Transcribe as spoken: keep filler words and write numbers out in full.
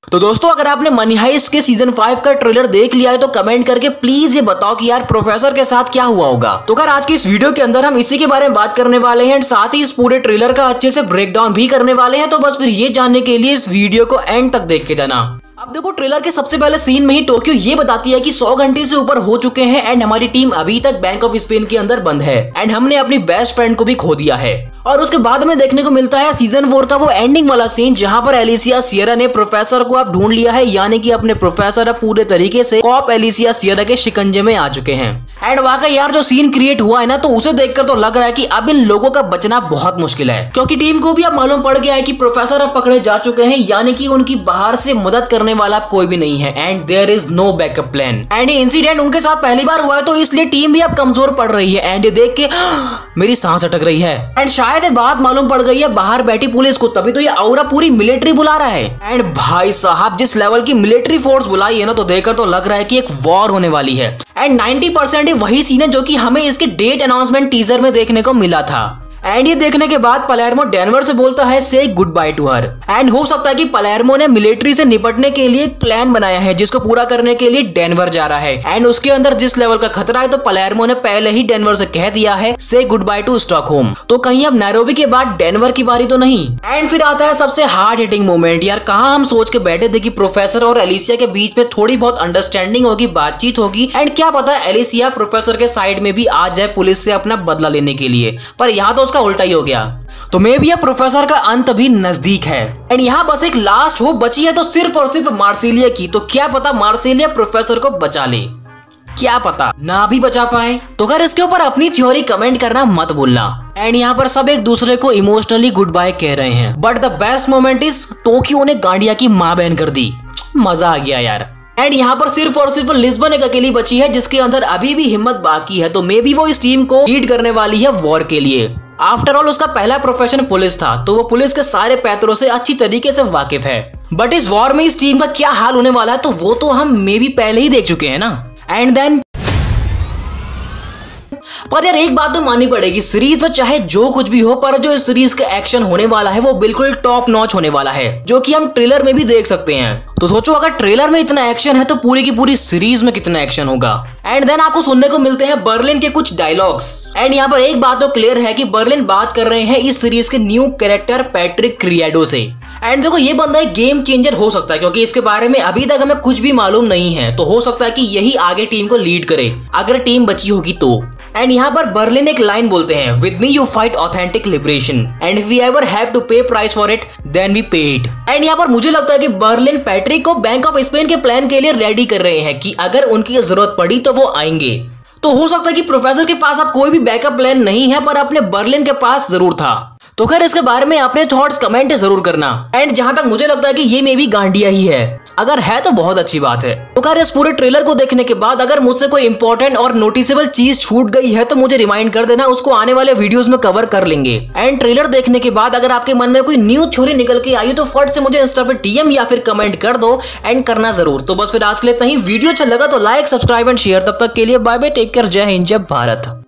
तो दोस्तों अगर आपने मनी हाइस्ट के सीजन फाइव का ट्रेलर देख लिया है तो कमेंट करके प्लीज ये बताओ कि यार प्रोफेसर के साथ क्या हुआ होगा। तो अगर आज की इस वीडियो के अंदर हम इसी के बारे में बात करने वाले हैं, साथ ही इस पूरे ट्रेलर का अच्छे से ब्रेकडाउन भी करने वाले हैं। तो बस फिर ये जानने के लिए इस वीडियो को एंड तक देख के जाना। अब देखो ट्रेलर के सबसे पहले सीन में ही टोक्यो ये बताती है कि सौ घंटे से ऊपर हो चुके हैं एंड हमारी टीम अभी तक बैंक ऑफ स्पेन के अंदर बंद है एंड हमने अपनी बेस्ट फ्रेंड को भी खो दिया है। और उसके बाद में देखने को मिलता है सीजन फोर का वो एंडिंग वाला सीन जहां पर एलिसिया सियरा ने प्रोफेसर को अब ढूंढ लिया है, यानी कि अपने प्रोफेसर अब पूरे तरीके से कॉप एलिसिया सियरा के शिकंजे में आ चुके हैं। एंड वाकई यार जो सीन क्रिएट हुआ है ना, तो उसे देखकर तो लग रहा है कि अब इन लोगों का बचना बहुत मुश्किल है, क्योंकि टीम को भी अब मालूम पड़ गया है कि प्रोफेसर अब पकड़े जा चुके हैं, यानी कि उनकी बाहर से मदद करने वाला कोई भी नहीं है and there is no backup plan. And ये इंसिडेंट उनके साथ पहली बार हुआ है, तो इसलिए टीम भी अब कमजोर पड़ रही है। एंड ये देख के मेरी सांस अटक रही है एंड शायद ये बात मालूम पड़ गई है बाहर बैठी पुलिस को, तभी तो ये औरा पूरी मिलिट्री बुला रहा है। एंड भाई साहब जिस लेवल की मिलिट्री फोर्स बुलाई है ना, तो देखकर तो लग रहा है कि एक वॉर होने वाली है। एंड नब्बे परसेंट वही सीन है जो कि हमें इसके डेट अनाउंसमेंट टीजर में देखने को मिला था। एंड ये देखने के बाद पलेर्मो डेनवर से बोलता है say goodbye to her. And हो सकता है कि पलेर्मो ने मिलिट्री से निपटने के लिए एक प्लान बनाया है जिसको पूरा करने के लिए डेनवर जा रहा है। एंड उसके अंदर जिस लेवल का खतरा है, तो पलेर्मो ने पहले ही डेनवर से कह दिया है say goodbye to Stockholm. तो कहीं अब नैरोबी के बाद डेनवर की बारी तो नहीं। एंड फिर आता है सबसे हार्ड हिटिंग मोमेंट। यार कहाँ हम सोच के बैठे थे कि प्रोफेसर और एलिसिया के बीच में थोड़ी बहुत अंडरस्टैंडिंग होगी, बातचीत होगी, एंड क्या पता एलिसिया प्रोफेसर के साइड में भी आ जाए पुलिस से अपना बदला लेने के लिए, पर यहाँ तो उसका उल्टा ही हो गया। तो मे भी अब प्रोफेसर का अंत भी नजदीक है एंड यहाँ बस एक लास्ट होप बची है, तो सिर्फ और सिर्फ मार्सिलिया की। तो क्या पता मार्सिलिया प्रोफेसर को बचा ले, क्या पता ना भी बचा पाए। तो अगर इसके ऊपर अपनी थ्योरी कमेंट करना मत भूलना। एंड यहाँ पर सब एक दूसरे को इमोशनली गुड बाय कह रहे हैं, but the best moment is Tokyo ने गांडिया की मां बहन कर दी। मजा आ गया यार। एंड यहाँ पर सिर्फ और सिर्फ लिस्बन एक अकेली बची है जिसके अंदर अभी भी हिम्मत बाकी है, तो मे बी वो इस टीम को लीड करने वाली है वॉर के लिए। आफ्टर ऑल उसका पहला प्रोफेशन पुलिस था, तो वो पुलिस के सारे पैतरों से अच्छी तरीके से वाकिफ है। बट इस वॉर में इस टीम का क्या हाल होने वाला है, तो वो तो हम मे बी पहले ही देख चुके हैं ना। एंड देन पर यार एक बात तो माननी पड़ेगी, सीरीज में चाहे जो कुछ भी हो, पर जो इस सीरीज का एक्शन होने वाला है वो बिल्कुल टॉप नॉच होने वाला है, जो कि हम ट्रेलर में भी देख सकते हैं। तो सोचो अगर ट्रेलर में इतना एक्शन है तो पूरी की पूरी सीरीज में कितना एक्शन होगा। एंड देन आपको सुनने को मिलते हैं बर्लिन के कुछ डायलॉग्स। एंड यहाँ पर एक बात तो क्लियर है कि बर्लिन बात कर रहे हैं इस सीरीज के न्यू कैरेक्टर पैट्रिक क्रिएडो से। एंड देखो ये बंदा एक गेम चेंजर हो सकता है, क्योंकि इसके बारे में अभी तक हमें कुछ भी मालूम नहीं है, तो हो सकता है कि यही आगे टीम को लीड करे अगर टीम बची होगी तो। एंड यहाँ पर बर्लिन एक लाइन बोलते हैं, with me you fight authentic liberation and if we ever have to pay price for it then we pay it. And यहाँ पर मुझे लगता है कि बर्लिन पैट्रिक को बैंक ऑफ स्पेन के प्लान के लिए रेडी कर रहे हैं कि अगर उनकी जरूरत पड़ी तो वो आएंगे। तो हो सकता है कि प्रोफेसर के पास अब कोई भी बैकअप प्लान नहीं है, पर अपने बर्लिन के पास जरूर था। तो खैर इसके बारे में अपने थॉट्स कमेंट जरूर करना। एंड जहां तक मुझे लगता है कि ये मे बी गांडिया ही है, अगर है तो बहुत अच्छी बात है। तो खैर इस पूरे ट्रेलर को देखने के बाद अगर मुझसे कोई इंपॉर्टेंट और नोटिसेबल चीज छूट गई है तो मुझे रिमाइंड कर देना, उसको आने वाले वीडियोस में कवर कर लेंगे। एंड ट्रेलर देखने के बाद अगर आपके मन में कोई न्यू थ्योरी निकल के आई तो फट से मुझे इंस्टा पे डीएम या फिर कमेंट कर दो, एंड करना जरूर। तो बस फिर आज के लिए इतना ही। वीडियो अच्छा लगा तो लाइक सब्सक्राइब एंड शेयर। तब तक के लिए बाय बाय, टेक केयर, जय हिंद, जय भारत।